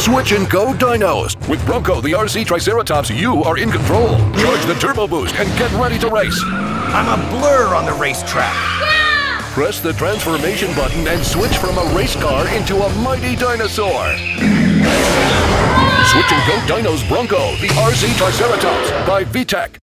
Switch and Go Dinos. With Bronco, the RC Triceratops, you are in control. Charge the turbo boost and get ready to race. I'm a blur on the racetrack. Yeah! Press the transformation button and switch from a race car into a mighty dinosaur. Switch and Go Dinos Bronco, the RC Triceratops by Vtech.